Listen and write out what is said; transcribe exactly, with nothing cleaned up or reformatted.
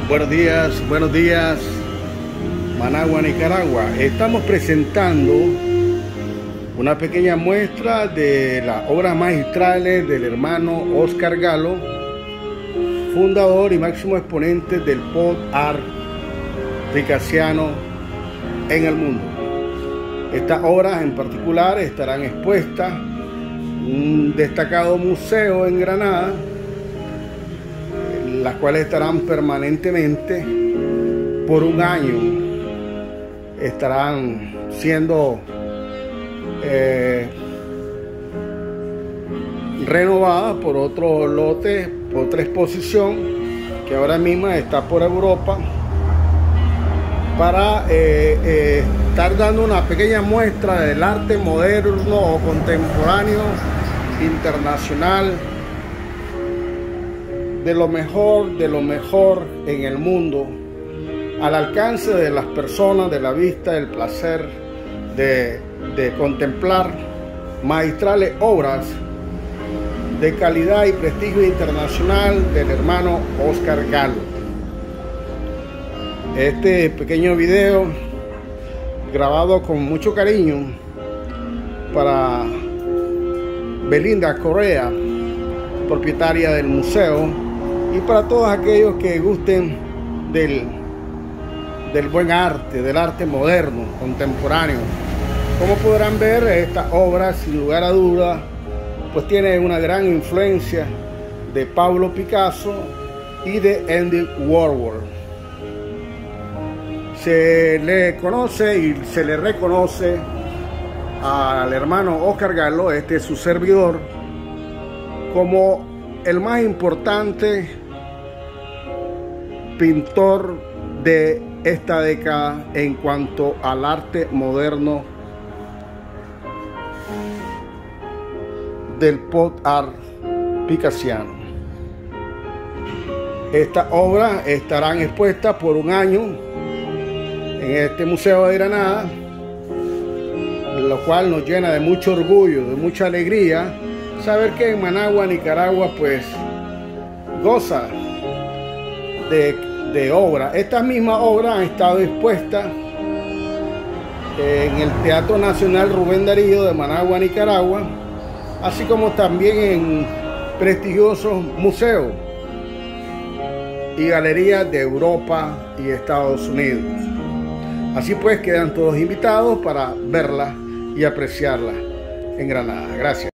Buenos días, buenos días, Managua, Nicaragua. Estamos presentando una pequeña muestra de las obras magistrales del hermano Oscar Galo, fundador y máximo exponente del pop art picasiano en el mundo. Estas obras en particular estarán expuestas en un destacado museo en Granada, las cuales estarán permanentemente por un año, estarán siendo eh, renovadas por otro lote, por otra exposición que ahora mismo está por Europa, para eh, eh, estar dando una pequeña muestra del arte moderno o contemporáneo internacional, de lo mejor, de lo mejor en el mundo, al alcance de las personas, de la vista, del placer de, de contemplar magistrales obras de calidad y prestigio internacional del hermano Oscar Galo. Este pequeño video, grabado con mucho cariño para Belinda Correa, propietaria del museo, y para todos aquellos que gusten del, del buen arte, del arte moderno, contemporáneo. Como podrán ver, esta obra, sin lugar a dudas, pues tiene una gran influencia de Pablo Picasso y de Andy Warhol. Se le conoce y se le reconoce al hermano Oscar Galo, este es su servidor, como el más importante pintor de esta década en cuanto al arte moderno del pop art picasiano. Estas obras estarán expuestas por un año en este museo de Granada, lo cual nos llena de mucho orgullo, de mucha alegría saber que en Managua, Nicaragua, pues goza de, de obra. Estas mismas obras han estado expuestas en el Teatro Nacional Rubén Darío de Managua, Nicaragua, así como también en prestigiosos museos y galerías de Europa y Estados Unidos. Así pues, quedan todos invitados para verla y apreciarla en Granada. Gracias.